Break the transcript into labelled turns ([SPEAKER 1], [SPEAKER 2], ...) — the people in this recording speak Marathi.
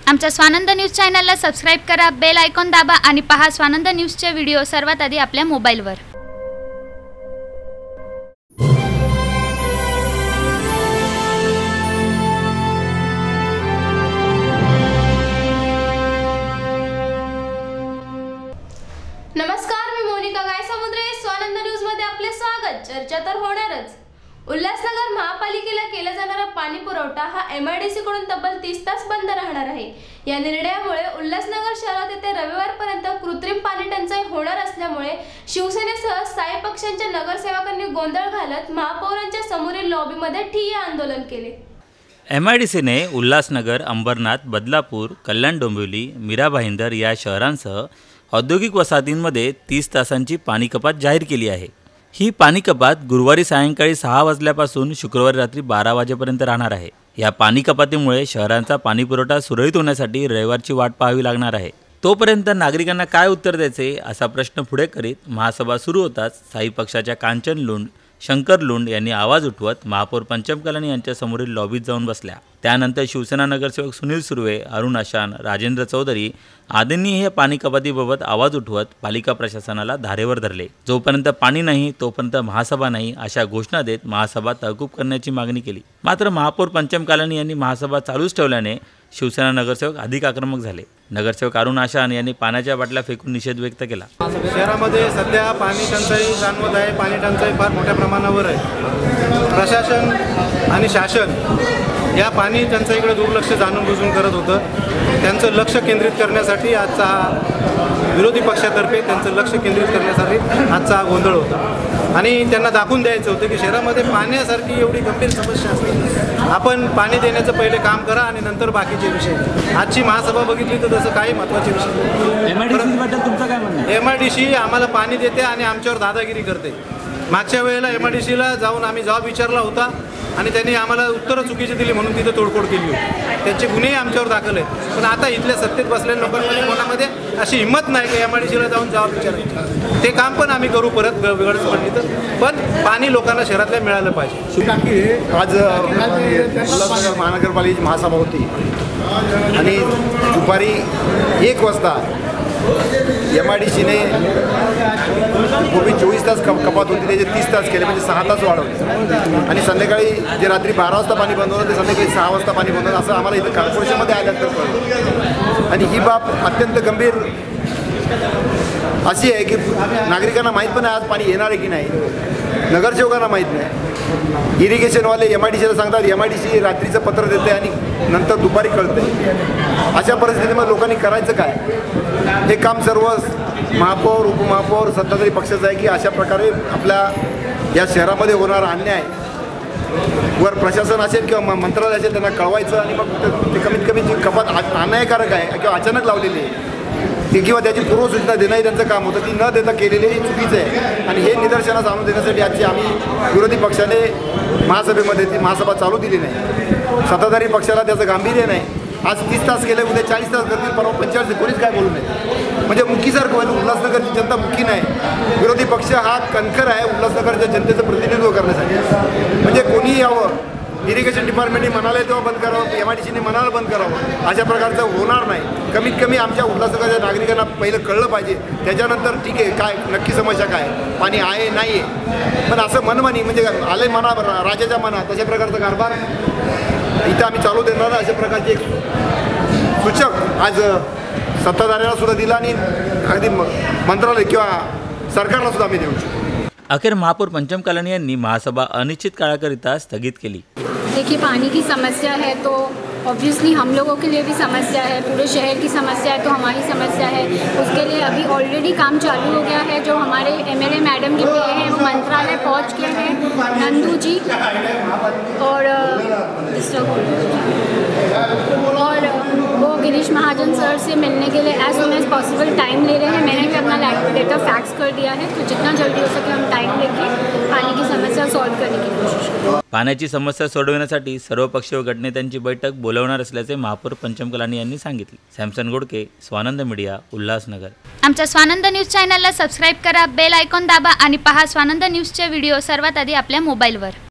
[SPEAKER 1] आमच्या स्वानंद न्यूज चॅनलला सबस्क्राइब करा, बेल आयकॉन दाबा आणि पहा स्वानंद न्यूजचे व्हिडिओ सर्वात आधी आपल्या मोबाईलवर।
[SPEAKER 2] नमस्कार, मी मोनिका गायसमुद्रे। स्वानंद न्यूज मध्ये आपले स्वागत। चर्चा तर होणारच। उल्हासनगर महापालिकेला केला जाणारा पाणी पुरवठा हा एमआयडीसी कडून तब्बल 30 तास बंद राहणार आहे। या निर्णयामुळे उल्हासनगर शहरात येत्या रविवारपर्यंत कृत्रिम पाणी टंचाई होणार असल्यामुळे शिवसेनेसह साई पक्षांच्या नगरसेवकांनी गोंधळ घालत महापौरांच्या समोरील लॉबीमध्ये ठिय्या आंदोलन केले।
[SPEAKER 3] एमआयडीसीने उल्हासनगर, अंबरनाथ, बदलापूर, कल्याण डोंबिवली, मीरा भाईंदर या शहरांसह औद्योगिक वसाहतींमध्ये 30 तासांची पाणी कपात जाहीर केली आहे। ही पाणी कपात गुरुवारी सायंकाळी 6 वाजल्यापासून शुक्रवारी रात्री 12 वाजेपर्यंत राहणार आहे। या पाणी कपातीमुळे शहरांचा पाणी पुरवठा सुरळीत होण्यासाठी रविवारची वाट पाहावी लागणार आहे। तोपर्यंत नागरिकांना काय उत्तर द्यायचे असा प्रश्न पुढे करीत महासभा सुरू होताच साई पक्षाच्या कांचन लुंड, शंकर लुंड यांनी आवाज उठवत महापौर पंचम कलानी यांच्या समोरील लॉबीत जाऊन बसल्या। त्यानंतर शिवसेना नगरसेवक सुनील सुर्वे, अरुण आशान, राजेंद्र चौधरी आदींनी हे पाणी कपातीबाबत आवाज उठवत पालिका प्रशासनाला धारेवर धरले। जोपर्यंत पाणी नाही तोपर्यंत महासभा नाही अशा घोषणा देत महासभा तहकूब करण्याची मागणी केली। मात्र महापौर पंचम कलानी यांनी महासभा चालूच ठेवल्याने शिवसेना नगरसेवक अधिक आक्रमक झाले। नगरसेवक अरुण आशान यांनी पाण्याच्या बाटल्या फेकून निषेध व्यक्त केला।
[SPEAKER 4] शहरामध्ये सध्या पाणी टंचाई जाणवत आहे। पाणी टंचाई फार मोठ्या प्रमाणावर आहे। प्रशासन आणि शासन या पाणी टंचाईकडे दुर्लक्ष जाणून बुजून करत होतं। त्यांचं लक्ष केंद्रित करण्यासाठी आजचा हा विरोधी पक्षातर्फे त्यांचं लक्ष केंद्रित करण्यासाठी आजचा हा गोंधळ होता आणि त्यांना दाखवून द्यायचं होतं की शहरामध्ये पाण्यासारखी एवढी गंभीर समस्या असते, आपण पाणी देण्याचं पहिले काम करा आणि नंतर बाकीचे विषय। आजची महासभा बघितली तर तसं काही महत्त्वाचे विषय।
[SPEAKER 3] एमआयडीसीबद्दल तुमचं काय म्हणणं आहे?
[SPEAKER 4] एमआयडीसी आम्हाला पाणी देते आणि आमच्यावर दादागिरी करते। मागच्या वेळेला एमआयडीसीला जाऊन आम्ही जॉब विचारला होता आणि त्यांनी आम्हाला उत्तरं चुकीची दिली म्हणून तिथं तोडफोड केली होती। त्यांचे गुन्हेही आमच्यावर दाखल आहेत। पण आता इथल्या सत्तेत बसलेल्या लोकांमध्ये कोणामध्ये अशी हिंमत नाही की एमआयडीसीला जाऊन जॉब विचारायची। ते काम पण आम्ही करू परत गरज पडली तर, पण पाणी लोकांना शहरातल्या मिळालं पाहिजे।
[SPEAKER 5] आज उल्हासनगर महानगरपालिकेची महासभा होती आणि दुपारी 1 वाजता एमआयडीसीने पूर्वी 24 तास कपात होती त्याचे 30 तास केले, म्हणजे 6 तास वाढवले आणि संध्याकाळी जे रात्री 12 वाजता पाणी बंद होतं ते संध्याकाळी 6 वाजता पाणी बंद होतं असं आम्हाला इथं कॉर्पोरेशनमध्ये आल्यानंतर कळलं। आणि ही बाब अत्यंत गंभीर अशी आहे की नागरिकांना माहीत पण आहे आज पाणी येणार आहे की नाही, नगरसेवकांना माहीत नाही। इरिगेशनवाले एमआयडीसीला सांगतात, एमआयडीसी रात्रीचं पत्र देते आणि नंतर दुपारी कळते। अशा परिस्थितीमध्ये लोकांनी करायचं काय? हे काम सर्व महापौर, उपमहापौर, सत्ताधारी पक्षाचं आहे की अशा प्रकारे आपल्या या शहरामध्ये होणारा अन्याय वर प्रशासन असेल किंवा मंत्रालय असेल त्यांना कळवायचं आणि मग ते कमीत कमी जी कपात अन्यायकारक आहे किंवा अचानक लावलेली आहे ती किंवा त्याची पूर्वसूचना देणंही त्यांचं काम होतं, ती न देता केलेली चुकीचं आहे। आणि हे निदर्शनास आणून देण्यासाठी आजची आम्ही विरोधी पक्षाने महासभेमध्ये ती महासभा चालू दिली नाही। सत्ताधारी पक्षाला त्याचं गांभीर्य नाही। आज 30 तास केले, उद्या 40 तास करतील, परवा 45 कोणीच काय बोलू नये। म्हणजे मुखीसारखं व्हायला उल्हासनगरची जनता मुखी नाही। विरोधी पक्ष हा कणखर आहे उल्हासनगरच्या जनतेचं प्रतिनिधित्व करण्यासाठी। म्हणजे कोणीही यावं, इरिगेशन डिपार्टमेंटने म्हणाले तेव्हा बंद करावं, एमआयडीसीने म्हणाला बंद करावं, अशा प्रकारचं होणार नाही। कमीत कमी आमच्या उल्हासनगरच्या नागरिकांना पहिलं कळलं पाहिजे, त्याच्यानंतर ठीक आहे काय नक्की समस्या काय, पाणी आहे नाही आहे। पण असं मनमानी म्हणजे आले मना राजाच्या मना तशा प्रकारचा कारभार इथं आम्ही चालू देणार अशा प्रकारचे एक सूचक आज सत्ताधाऱ्यांना सुद्धा दिला आणि अगदी मंत्रालय किंवा सरकारला सुद्धा आम्ही देऊ शकतो।
[SPEAKER 3] अखेर महापौर पंचम कलानी यांनी महासभा अनिश्चित काळाकरिता स्थगित केली।
[SPEAKER 6] देखिए, पानी की समस्या है तो ऑब्वियसली हम लोगों के लिए भी समस्या है, पूरे शहर की समस्या है तो हमारी समस्या है। उसके लिए अभी ऑलरेडी काम चालू हो गया है। जो हमारे एमएलए मैडम के लिए हैं वो मंत्रालय पहुंच के हैं, नंदू जी और वो गिरीश महाजन सर से मिलने के लिए as soon as possible time ले रहे हैं। मैंने भी अपना लेटर फैक्स कर दिया है, तो जितना जल्दी हो सके हम टाइम लेके पानी की समस्या सॉल्व करने की कोशिश करें।
[SPEAKER 3] पाण्याची समस्या सोडवण्यासाठी सर्वपक्षीय गटनेत्यांची बैठक बोलवणार असल्याचे महापौर पंचम कलानी यांनी सांगितले। Samson Godke, Swanand media, Ulhasnagar.
[SPEAKER 1] आमच्या स्वानंद न्यूज चॅनलला सबस्क्राइब करा, बेल आयकॉन दाबा आणि पहा स्वानंद न्यूजचे व्हिडिओ सर्वात आधी आपल्या मोबाईलवर।